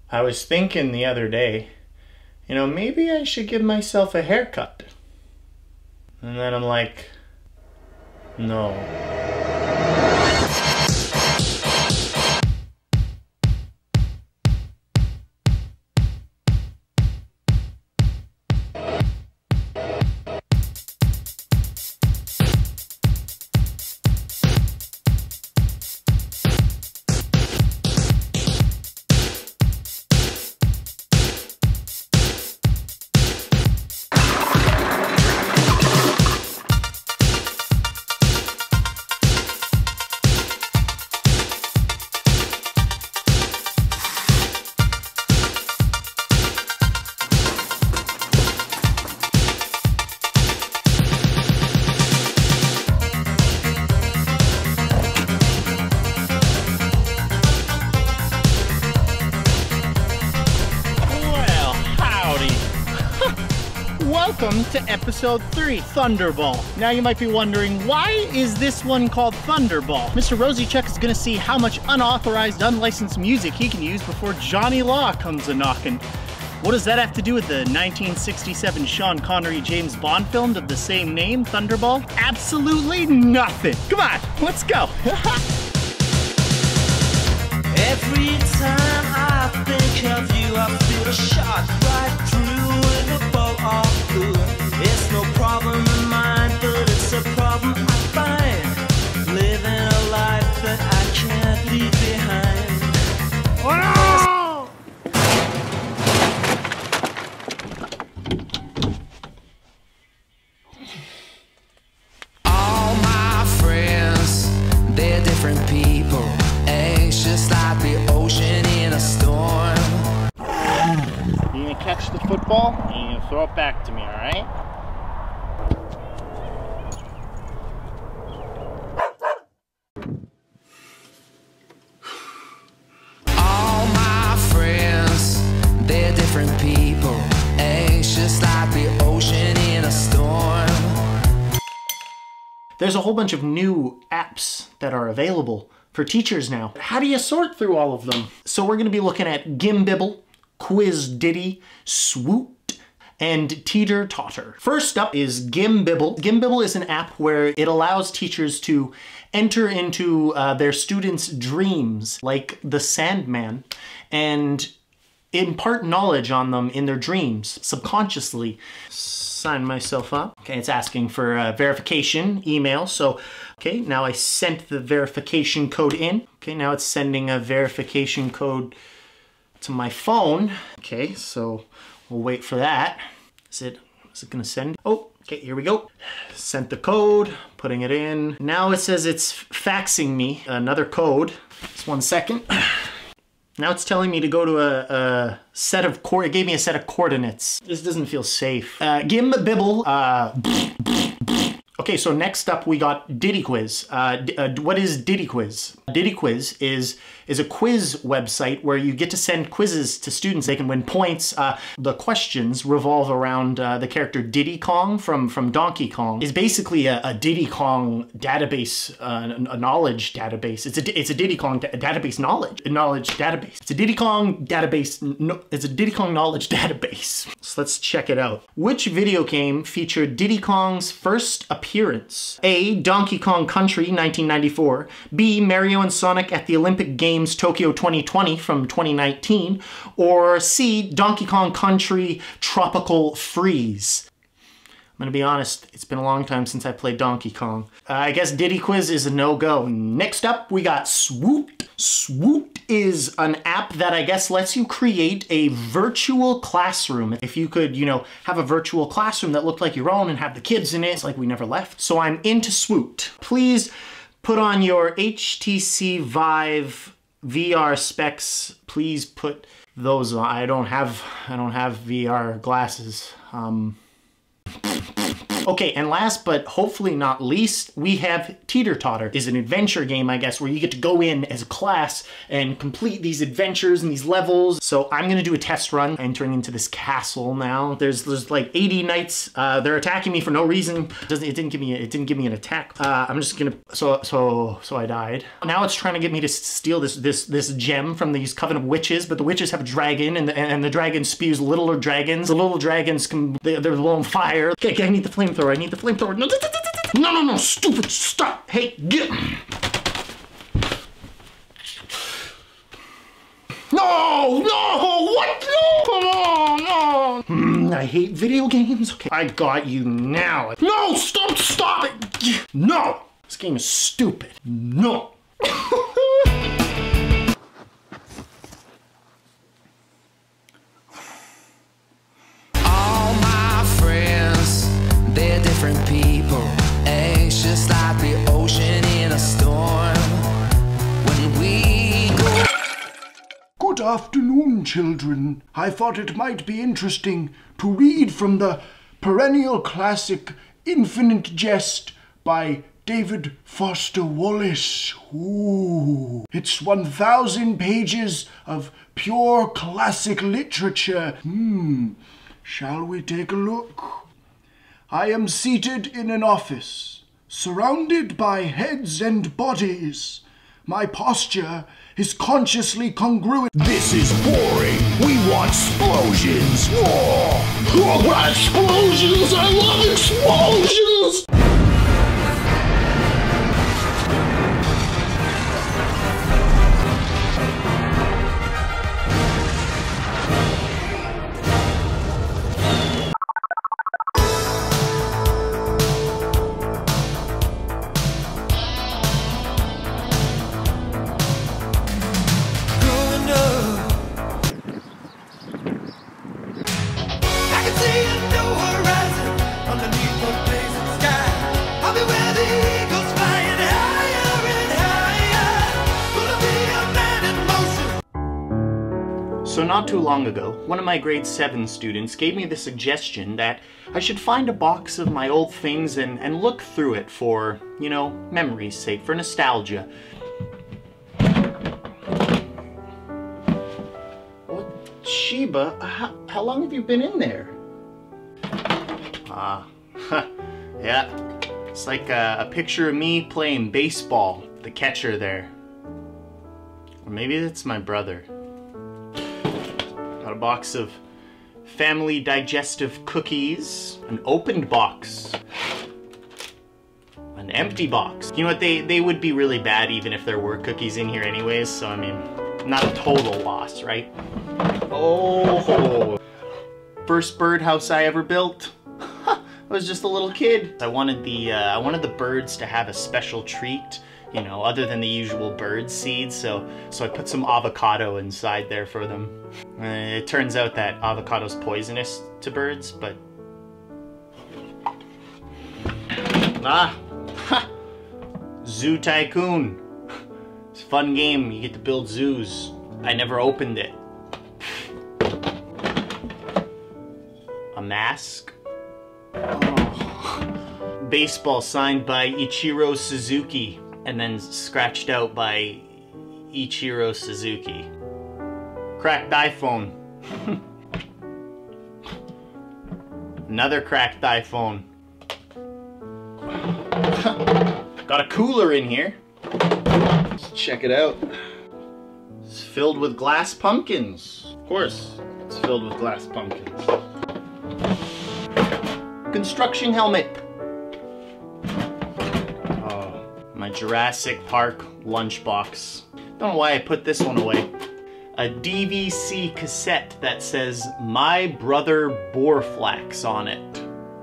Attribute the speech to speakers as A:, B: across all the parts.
A: I was thinking the other day, you know, maybe I should give myself a haircut. And then I'm like, no. Welcome to episode 3, Thunderball. Now you might be wondering, why is this one called Thunderball? Mr. Rosychuk is gonna see how much unauthorized, unlicensed music he can use before Johnny Law comes a-knocking. What does that have to do with the 1967 Sean Connery James Bond film of the same name, Thunderball? Absolutely nothing. Come on, let's go.
B: Every time I think of you, I feel a shot right through with a bolt of blue. It's no problem of mine, but it's a problem I find. Living a life that I can't leave behind.
A: Oh no!
B: All my friends, they're different people. Anxious like the ocean in a storm.
A: You're gonna catch the football and you're gonna throw it back to me, alright?
B: All my friends, they're different people. Anxious like the ocean in a storm.
A: There's a whole bunch of new apps that are available for teachers now. How do you sort through all of them? So we're gonna be looking at Gimbibble, Quizdiddy, Swoot, and Teeter Totter. First up is Gimbibble. Gimbibble is an app where it allows teachers to enter into their students' dreams, like the Sandman, and impart knowledge on them in their dreams, subconsciously. Sign myself up. Okay, it's asking for verification email. So, okay, now I sent the verification code in. Okay, now it's sending a verification code to my phone. Okay, so we'll wait for that. Is it gonna send? Oh, okay, here we go. Sent the code, putting it in. Now it says it's faxing me another code. Just 1 second. Now it's telling me to go to a set of it gave me a set of coordinates. This doesn't feel safe. Gimbibble. Okay, so next up we got Diddy Quiz. What is Diddy Quiz? Diddy Quiz is a quiz website where you get to send quizzes to students. They can win points. The questions revolve around the character Diddy Kong from Donkey Kong. It's basically a Diddy Kong database, a knowledge database. It's a Diddy Kong database knowledge database. It's a Diddy Kong database. It's a Diddy Kong knowledge database. So let's check it out. Which video game featured Diddy Kong's first appearance? A. Donkey Kong Country, 1994. B. Mario and Sonic at the Olympic Games Tokyo 2020 from 2019. Or C. Donkey Kong Country Tropical Freeze. I'm gonna be honest, it's been a long time since I played Donkey Kong. I guess Diddy Quiz is a no-go. Next up, we got Swoot. Swoot is an app that I guess lets you create a virtual classroom. If you could, you know, have a virtual classroom that looked like your own and have the kids in it, it's like we never left. So I'm into Swoot. Please put on your HTC Vive VR specs. Please put those on. I don't have VR glasses. Okay, and last but hopefully not least, we have Teeter Totter. Is an adventure game, I guess, where you get to go in as a class and complete these adventures and these levels. So I'm gonna do a test run, entering into this castle now. There's like 80 knights. They're attacking me for no reason. It didn't give me an attack. I'm just gonna so I died. Now it's trying to get me to steal this gem from these coven of witches, but the witches have a dragon, and the dragon spews littler dragons. The little dragons they're blowing fire. Okay, I need the flamethrower. I need the flamethrower. No, stupid, stop. Hey, get. No, what? No, I hate video games. Okay, I got you now. No, stop it. No, this game is stupid. No.
B: All my friends, they're different people, anxious like the ocean in a storm. When we go.
C: Good afternoon, children. I thought it might be interesting to read from the perennial classic Infinite Jest by David Foster Wallace. Ooh. It's 1,000 pages of pure classic literature. Shall we take a look? I am seated in an office, surrounded by heads and bodies. My posture is consciously congruent.
D: This is boring. We want explosions. Oh, what explosions? I love explosions.
A: So not too long ago, one of my grade 7 students gave me the suggestion that I should find a box of my old things and look through it for, you know, memory's sake, for nostalgia. What? Sheba, how long have you been in there? Yeah, it's like a picture of me playing baseball, the catcher there. Or maybe it's my brother. Got a box of family digestive cookies, an opened box, an empty box. You know what, they would be really bad even if there were cookies in here anyways, so I mean, not a total loss, right? Oh, first birdhouse I ever built. I was just a little kid. I wanted the birds to have a special treat, you know, other than the usual bird seeds, so I put some avocado inside there for them. It turns out that avocado's poisonous to birds, but... Zoo Tycoon. It's a fun game, you get to build zoos. I never opened it. A mask? Oh. Baseball signed by Ichiro Suzuki, and then scratched out by Ichiro Suzuki. Cracked iPhone. Another cracked iPhone. Got a cooler in here. Let's check it out. It's filled with glass pumpkins. Of course, it's filled with glass pumpkins. Construction helmet. Oh, my Jurassic Park lunchbox. Don't know why I put this one away. A DVC cassette that says My Brother Borflax on it.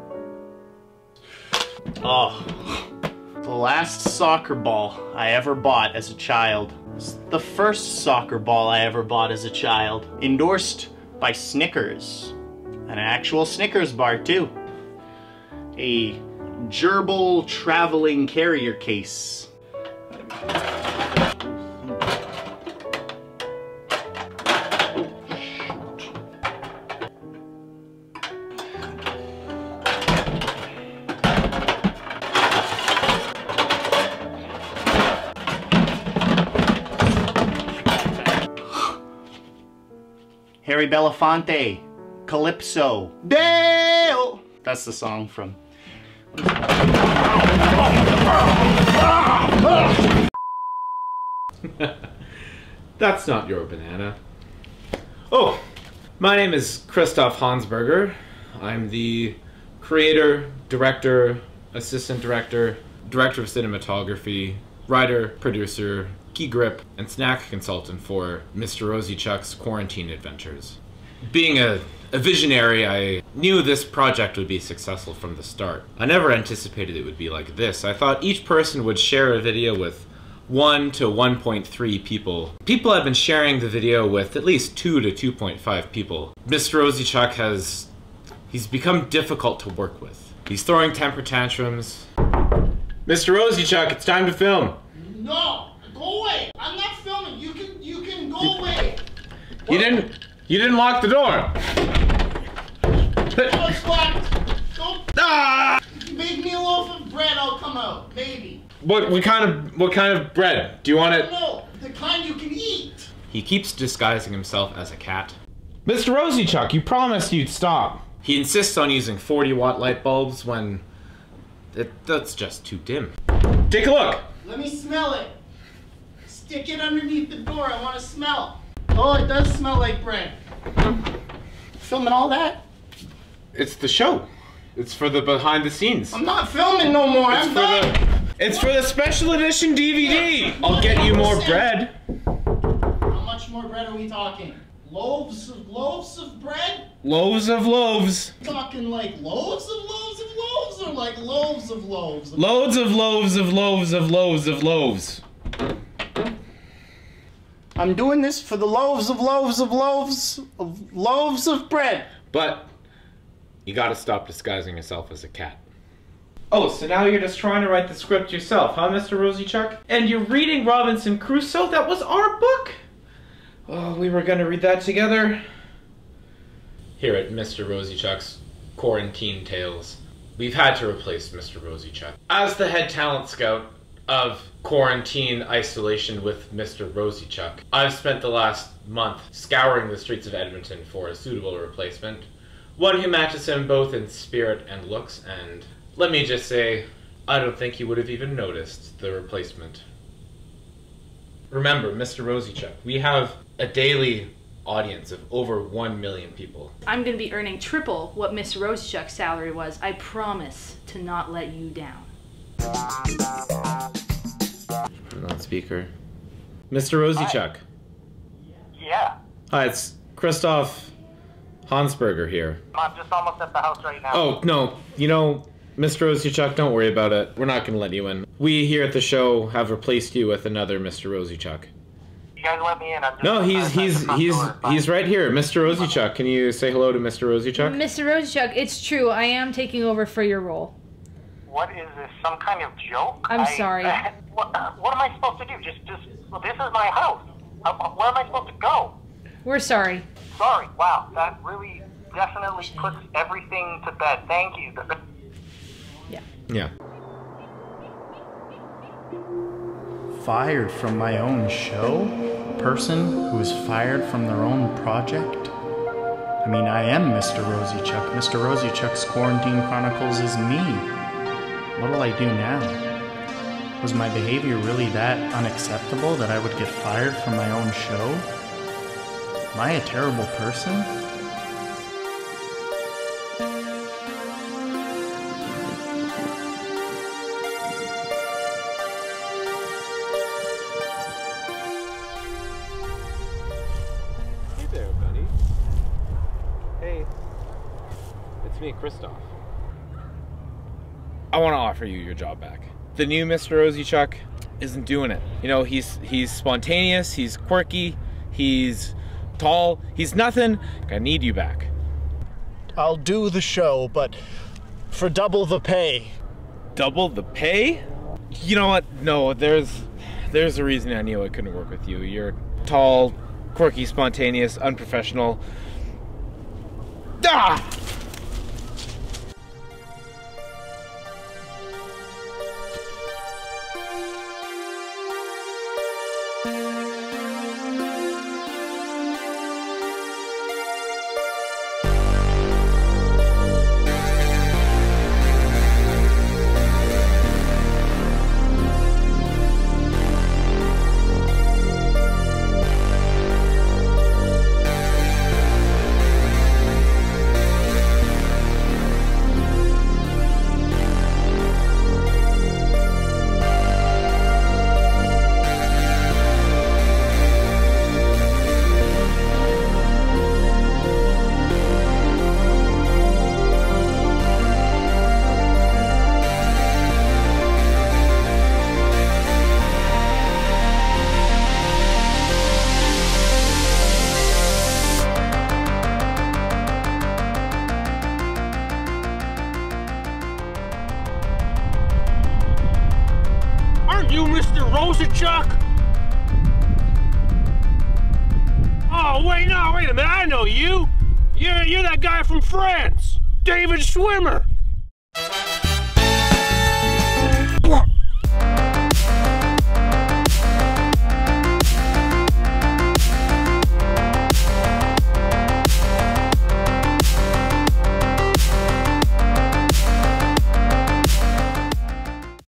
A: Oh, the last soccer ball I ever bought as a child. It's the first soccer ball I ever bought as a child. Endorsed by Snickers. An actual Snickers bar too. A gerbil traveling carrier case. Harry Belafonte, Calypso, Dale. That's the song from.
E: That's not your banana. Oh, my name is Christoph Hansberger. I'm the creator, director, assistant director, director of cinematography, writer, producer, key grip, and snack consultant for Mr. Rosychuk's quarantine adventures. Being a visionary, I knew this project would be successful from the start. I never anticipated it would be like this. I thought each person would share a video with 1 to 1.3 people. People have been sharing the video with at least 2 to 2.5 people. Mr. Rosychuk he's become difficult to work with. He's throwing temper tantrums. Mr. Rosychuk, it's time to film.
C: No, go away. I'm not filming. You can go away.
E: You didn't lock the door.
C: No, it's locked. Don't.
E: Ah!
C: Make me a loaf of bread. I'll come out. Maybe.
E: What kind of bread? Do you want it?
C: No, the kind you can eat.
E: He keeps disguising himself as a cat. Mr. Rosychuk, you promised you'd stop. He insists on using 40-watt light bulbs when that's just too dim. Take a look.
C: Let me smell it. Stick it underneath the door. I want to smell. Oh, it does smell like bread. Filming all that?
E: It's the show. It's for the behind the scenes.
C: I'm not filming no more. I'm done.
E: It's for the special edition DVD. I'll get you more bread.
C: How much more bread are we talking? Loaves of bread?
E: Loaves of loaves.
C: Talking like loaves of loaves of loaves, or like loaves of loaves?
E: Loads of loaves of loaves of loaves of loaves.
A: I'm doing this for the loaves of bread.
E: But you gotta stop disguising yourself as a cat. Oh, so now you're just trying to write the script yourself, huh, Mr. Rosychuk? And you're reading Robinson Crusoe? That was our book? Oh, we were gonna read that together. Here at Mr. Rosychuk's Quarantine Tales, we've had to replace Mr. Rosychuk. As the head talent scout of Quarantine Isolation with Mr. Rosychuk, I've spent the last month scouring the streets of Edmonton for a suitable replacement. One who matches him both in spirit and looks, and let me just say, I don't think he would have even noticed the replacement. Remember, Mr. Rosychuk, we have a daily audience of over 1 million people.
F: I'm going to be earning triple what Mr. Rosychuk's salary was. I promise to not let you down.
E: On speaker. Mr. Rosychuk.
G: Yeah,
E: Hi, it's Christoph Hansberger here.
G: I'm just almost at the house right now.
E: Oh, no, you know, Mr. Rosychuk, don't worry about it. We're not going to let you in. We here at the show have replaced you with another Mr. Rosychuk.
G: You guys let me in. I'm just
E: No,
G: outside the front door.
E: he's right here. Mr. Rosychuk, can you say hello to Mr. Rosychuk?
F: Mr. Rosychuk, it's true. I am taking over for your role.
G: What is this? Some kind of joke?
F: I'm sorry.
G: What am I supposed to do? Well, this is my house. Where am I supposed to go?
F: We're sorry.
G: Sorry. Wow, that really definitely puts everything to bed. Thank you.
E: Yeah.
A: Fired from my own show? A person who is fired from their own project? I mean, I am Mr. Rosychuk. Mr. Rosychuk's Quarantine Chronicles is me. What'll I do now? Was my behavior really that unacceptable that I would get fired from my own show? Am I a terrible person?
E: Hey there, buddy. Hey. It's me, Christoph. I want to offer you your job back. The new Mr. Rosychuk isn't doing it. You know, he's spontaneous, he's quirky, he's tall, he's nothing. I need you back.
A: I'll do the show, but for double the pay.
E: Double the pay? You know what? No, there's a reason I knew I couldn't work with you. You're tall, quirky, spontaneous, unprofessional. Ah!
H: Rosychuk? Oh, wait a minute, I know you. You're that guy from France, David Schwimmer.